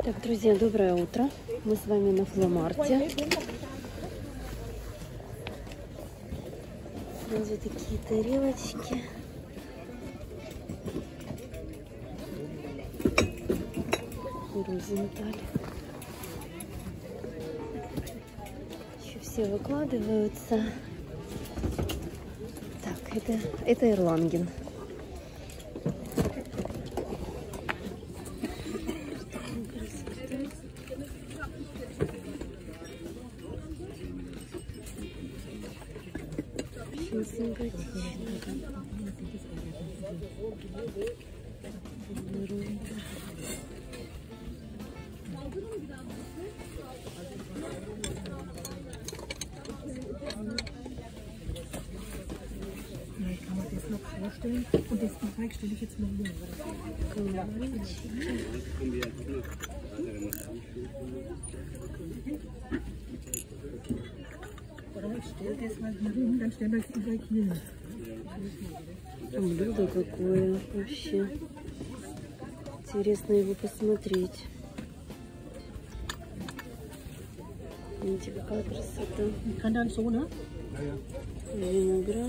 Так, друзья, доброе утро. Мы с вами на фломарте. Сразу такие тарелочки. Розенталь. Еще все выкладываются. Так, это Эрланген. Und das Gepäck stelle ich jetzt mal hin. Oder ich stelle das mal hier hin, dann stellen wir es über hier. Блюдо какое вообще. Интересно его посмотреть. Видите, какая красота. Виноград.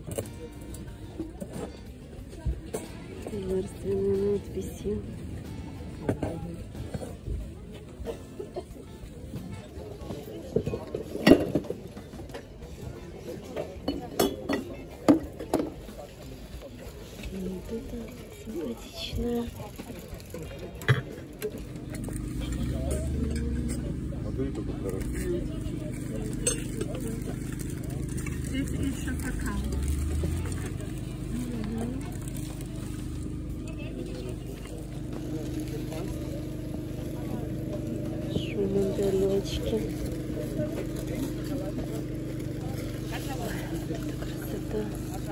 Дарственные надписи. Вот это симпатичное. Das ist schon verkauft. Шумандалечки. Красота.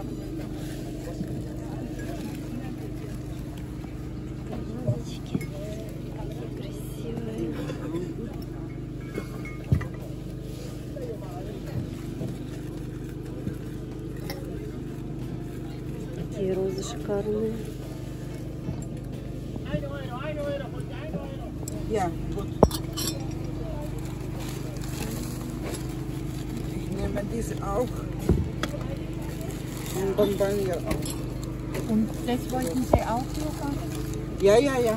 Вазочки. Красивые. Такие розы шикарные. Ja, gut. Ich nehme diese auch. Und Bonbon hier auch. Und das wollten Sie auch noch? Ja, ja, ja.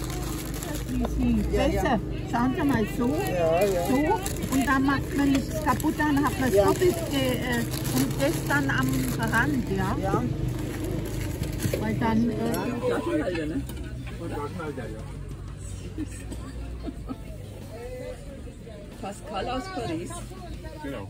Ja, Besser. ja. Schauen Sie mal so, Ja, ja. so. Und dann macht man nichts kaputt, dann hat man es Ja. doppelt und das dann am Rand, ja? Ja. Weil dann... Flaschenhalter, ne? Flaschenhalter, ja. Pascal aus Paris. Genau.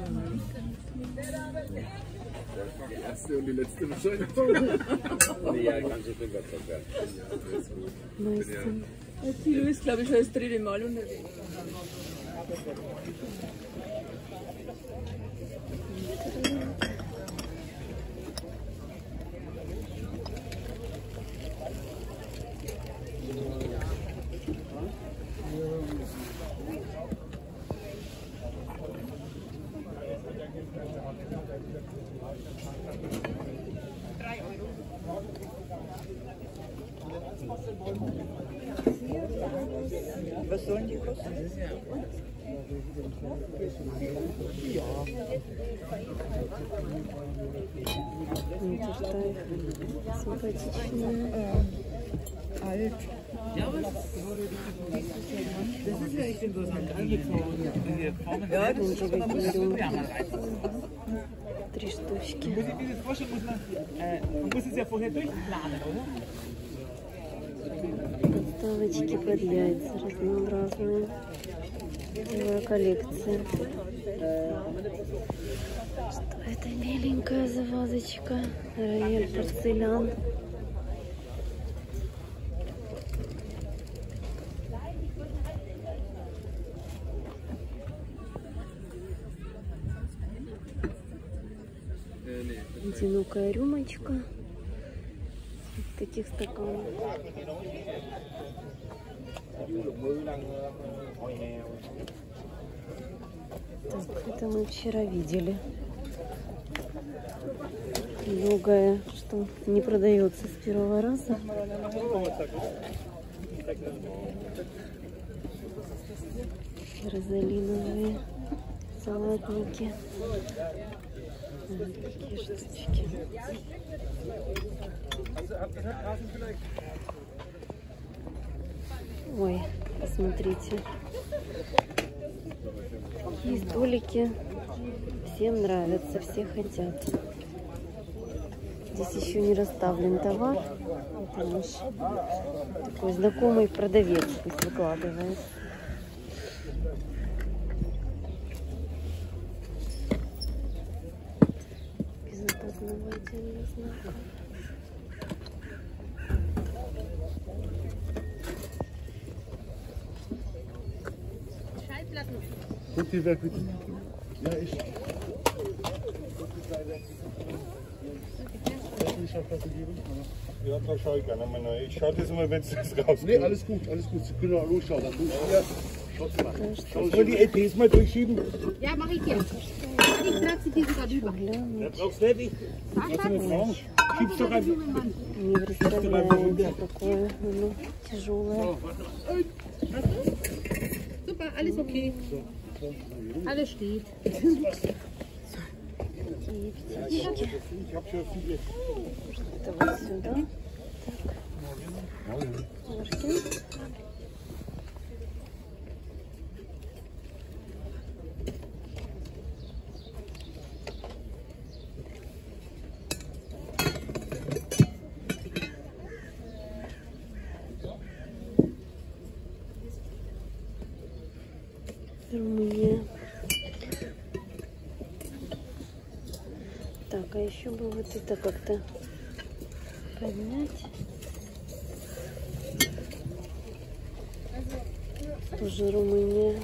Die erste und die letzte wahrscheinlich. Nee, ja, ganz so viel Meistens. Thilo ist, glaube ich, schon das dritte Mal unterwegs. Was sollen die kosten? Симпатичные. Alt. Das ist ja echt interessant. Ja, das ist schon ein bisschen. 3 штучки. Muss ich mir das vorstellen, man muss es ja vorher durchplanen, oder? Подставочки под яйца разнообразные. Новая коллекция. Что это миленькая завазочка? Рояль порцелян. Одинокая рюмочка. В таких стаканах. Так, это мы вчера видели. Многое, что не продается с первого раза. Розалиновые салатники. Вот такие штучки. Ой, посмотрите. Такие столики. Всем нравятся, все хотят. Здесь еще не расставлен товар. Это наш такой знакомый продавец, пусть выкладывает. Без опознавательных знаков. Guck die weg, bitte. Ja, ich. Ja, da schaue ich gerne mal rein. Ich schaue das immer, wenn es rauskommt. Nee, alles gut, alles gut. Sie können auch ruhig schauen. Dann ja. Sollen wir die EPs mal durchschieben? Ja, mach ich jetzt. Ich trage sie dir sogar rüber. Ja, brauchst du nicht. Kannst du nicht fragen? Schiebst doch einfach. Не представляете, какое оно тяжелое. Super, alles okay. Alles steht. Такие птички. Ich habe schon viele. Это вот сюда. Так. Ложки. Румыния. Так, а еще бы вот это как-то поднять. Тоже Румыния.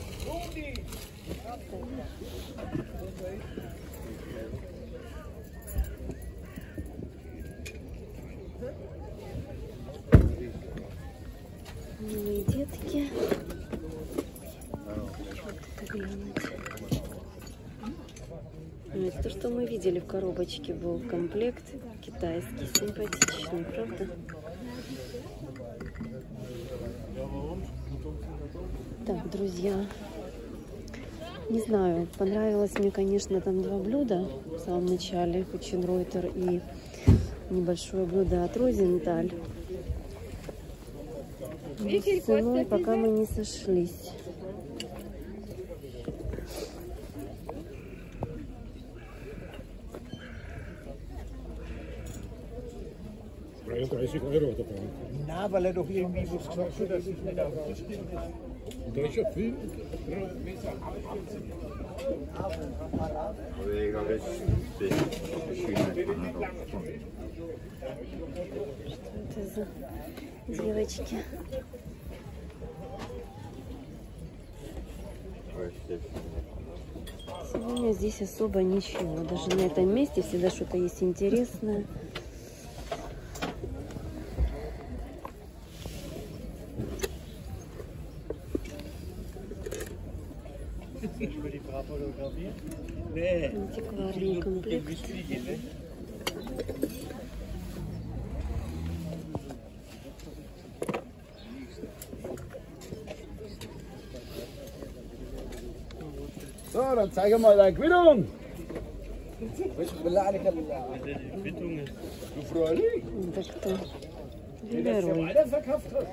Милые детки. Это то, что мы видели в коробочке, был комплект китайский, симпатичный, правда? Так, друзья, не знаю, понравилось мне, конечно, там два блюда в самом начале, Кученройтер и небольшое блюдо от Розенталь. Но с ценой пока мы не сошлись. €33 dabei. Na, weil er doch irgendwie was gesagt hat, dass ich nicht auf den Tisch kriege. Da ist ja viel. Что это за девочки? Сегодня здесь особо ничего. Даже на этом месте всегда что-то есть интересное. Антикварный комплект. So, dann zeige mal deine Quittung. Du Fräulein, Это кто? den du Велерой. weiterverkauft hast.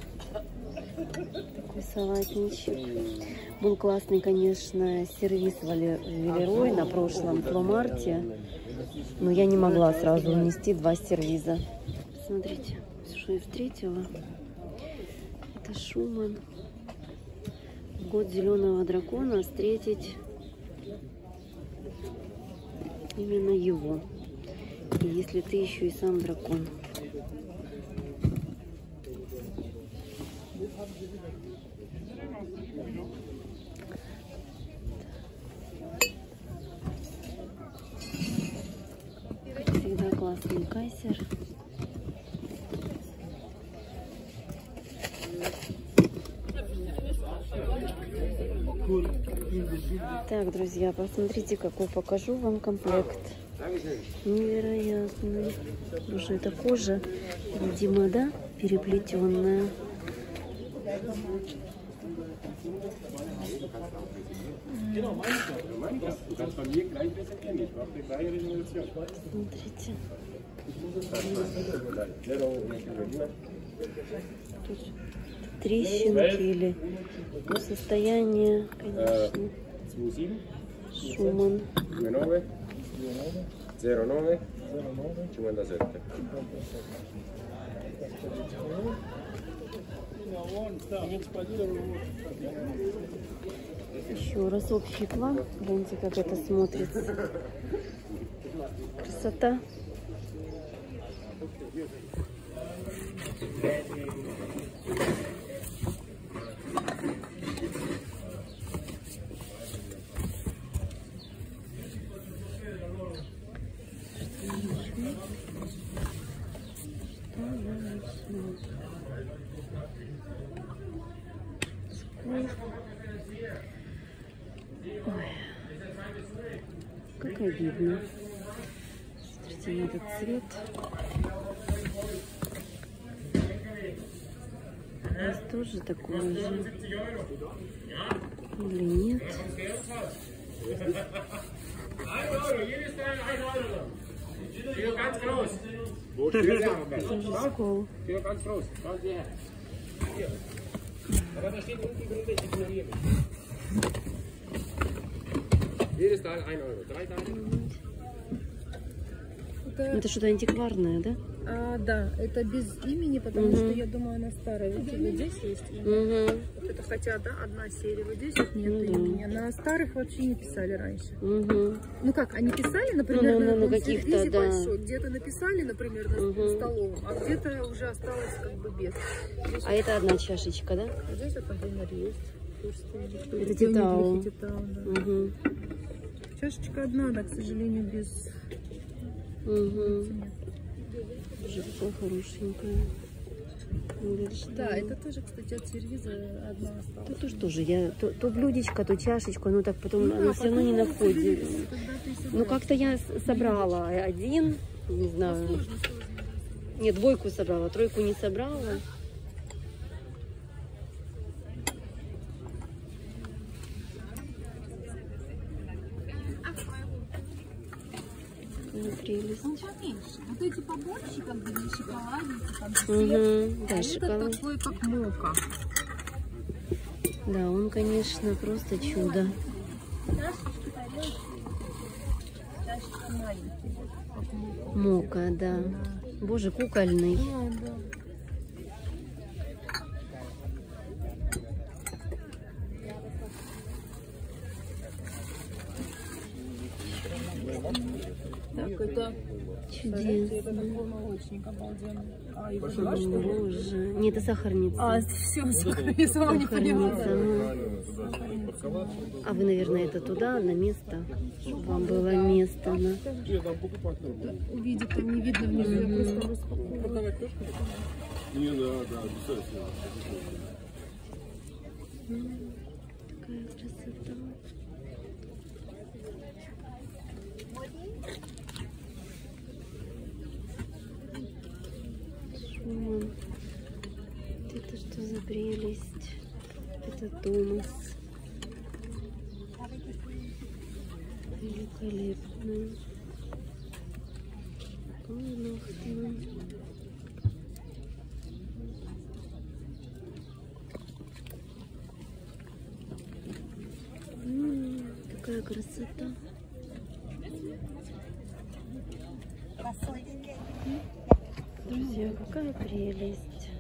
Такой салатничек. Был классный, конечно, сервис Велерой на прошлом фломарте. Но я не могла сразу унести два сервиза. Смотрите, что я встретила. Это Шуман. В год зеленого дракона встретить именно его. И если ты еще и сам дракон. Всегда классный кайсер. Так, друзья, посмотрите, какой покажу вам комплект. Невероятный. Уже это кожа, видимо, да, переплетенная. Du kannst bei mir gleich besser kennen. Ich brauche die gleiche Resolution. Смотрите. Трещинки или состояние, конечно. 2,7. Шуман. 2,9. 0,9. 57. Еще раз общий план. Гляньте, как это смотрится. Красота. Ой, как обидно. Смотрите на этот цвет. Здесь тоже такой же. Или нет? Тоже скол. Jedes Teil 1 Euro. 3 Teile. Это что-то антикварное, да? Да, это без имени, потому что я думаю, она старая. Видите, вот здесь есть имя. Вот это хотя, да, одна серия. Вот здесь вот нет имени. На старых вообще не писали раньше. Ну как, они писали, например, на каких-то сервизе большой. Где-то написали, например, на столовом, а где-то уже осталось как бы без. Здесь А это одна чашечка, да? здесь вот, например, есть. Это титау. Да. Чашечка одна, да, к сожалению, без... Тоже такая хорошенькая. Да, это тоже, кстати, от сервиза одна осталась. Тут уж тоже я то блюдечко, то чашечку, оно так потом оно все равно не находит. Ну как-то я собрала один, не знаю. Нет, двойку собрала, тройку не собрала. Прелесть. Он поменьше. Вот эти побольше, как бы шоколадники, там свет. Да, а шоколад. это такой, как мока. Да, он, конечно, просто чудо. Чашечка маленький. Мока, да. Боже, кукольный. Да. Так, это Чудесно. это такой молочник обалденный. А его Боже. Нет, это сахарница. все, я с вами не поняла. Сахарница, ну. А вы, наверное, это туда, на место? Чтобы вам было место. На... Увидит, там не видно внизу, я просто распакую. Не, да, обязательно. Какая красота. Шуман. Это что за прелесть? Это Томас. Великолепно. Ой, лохта. Какая красота. Друзья, какая прелесть.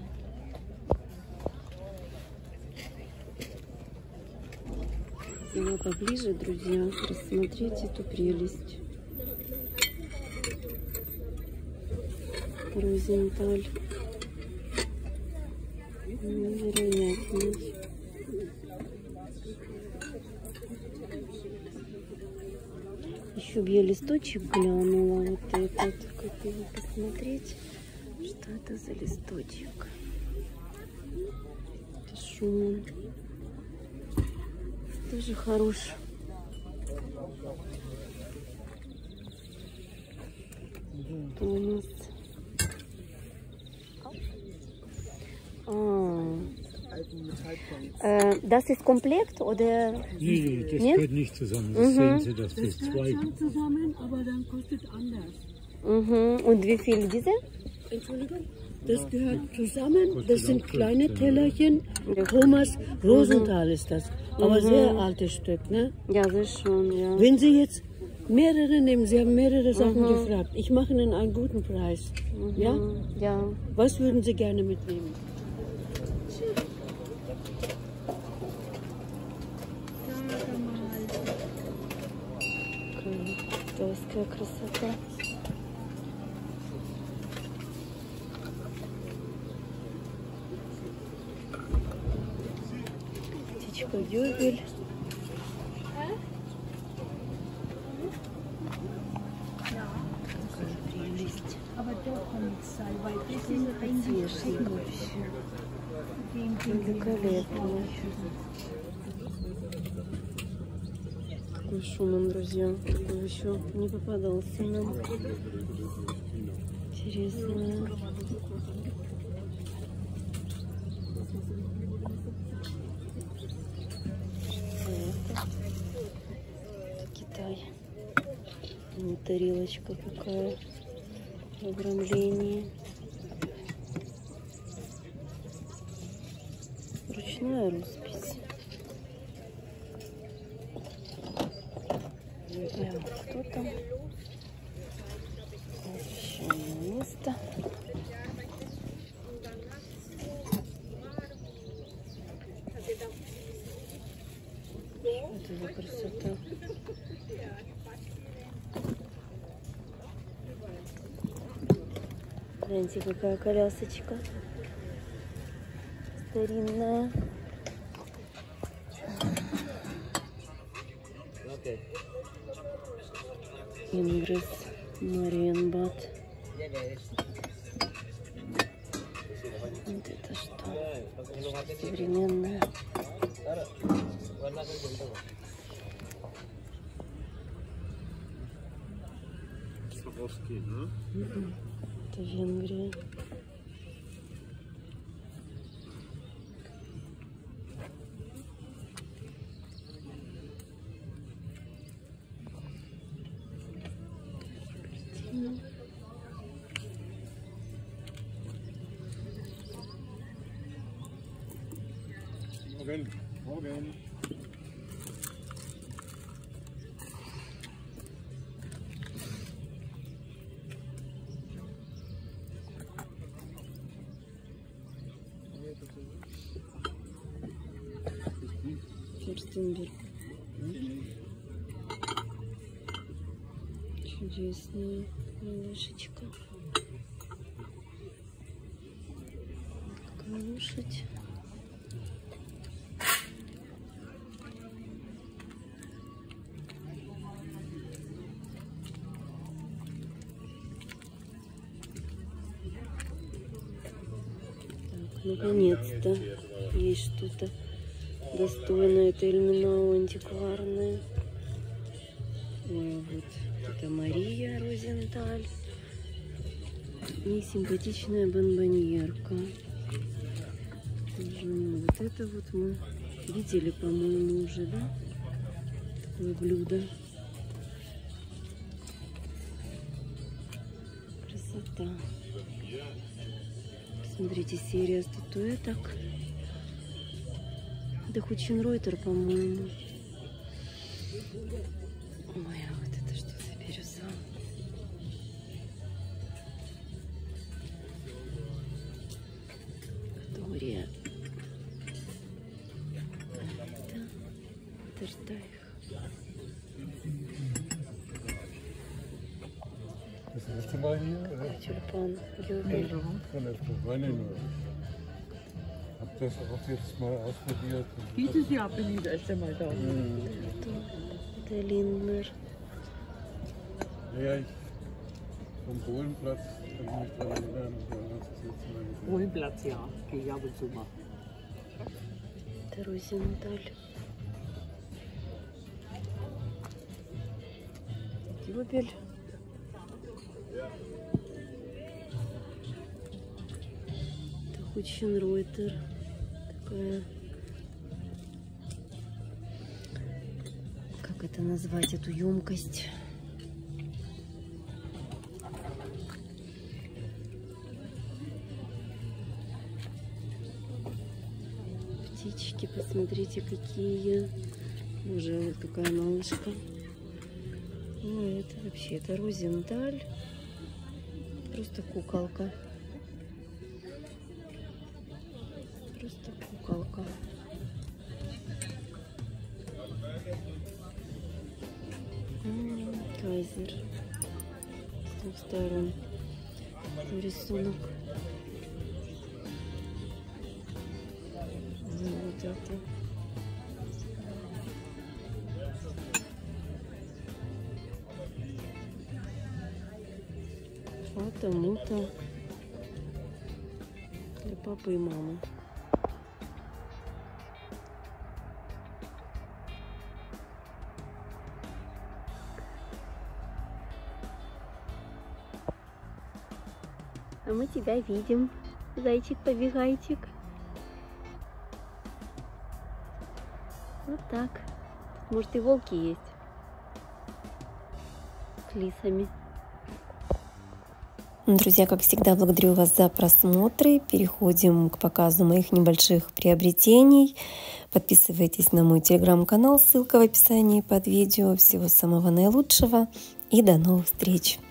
Взяла поближе, друзья, рассмотреть эту прелесть. Розенталь. Невероятный. Еще бы я листочек глянула, вот этот, как его посмотреть, что это за листочек. Это Шуман. Тоже хорош. Томас. Das ist Komplett oder? Nee, das Nee? gehört nicht zusammen. Das sehen Sie, das ist zwei. zusammen, aber dann kostet anders. Und wie viel diese? Entschuldigung? Das gehört zusammen. Das sind kleine Tellerchen. Thomas Rosenthal ist das. Aber sehr altes Stück, ne? Ja, sehr schön, ja. Wenn Sie jetzt mehrere nehmen, Sie haben mehrere Sachen gefragt. Ich mache Ihnen einen guten Preis. Ja? Ja. Was würden Sie gerne mitnehmen? Китайская красота. Птичка Юбель. Какая прелесть. Подсвечник вообще. Великолепный. Какой шумом, друзья. Такой еще не попадался нам. Интересно. Китай. Вот тарелочка какая в обрамлении. Ручная роспись. Кто там? Еще место. Вот это красота. Гляньте, какая колясочка старинная. Ингрис Мариенбад. Вот это что? Современная. Это Венгрия. Morgen. Morgen. Ферстенберг. Чудесная малышечка. Какая лошадь. Так, наконец-то есть что-то достойное. Это Эльминау антикварное. Ой, вот это Мария Розенталь. И симпатичная бонбоньерка. Вот это вот мы видели, по-моему, уже, да? Такое блюдо. Красота. Смотрите, серия статуэток. Это Хучинройтер, по-моему. Ой, а вот это что за бирюза? Виктория. Это Тертайх. Das erste Mal hier, oder? Тюльпан Юбель. Von der Freundin nur. Hab das auch jetzt mal ausprobiert. Dieses Jahr bin ich das erste Mal da. Это Линднер. Ja, ich vom Bohlenplatz kann ich mich daran erinnern. Da hast du das letzte Mal gesehen. Wohnplatz, ja. Gehe ich ab und zu mal. Это Розенталь. Юбель. Это Хучинройтер. Такая как это назвать, эту емкость. Птички, посмотрите, какие. Уже вот какая малышка. Ну, это вообще, это Розенталь. Просто куколка. Просто куколка. Кайзер. С двух сторон. Рисунок. Вот это. Фото-муто для папы и мамы. А мы тебя видим, зайчик-побегайчик. Вот так. Может, и волки есть с лисами. Друзья, как всегда, благодарю вас за просмотры. Переходим к показу моих небольших приобретений. Подписывайтесь на мой телеграм-канал, ссылка в описании под видео. Всего самого наилучшего и до новых встреч!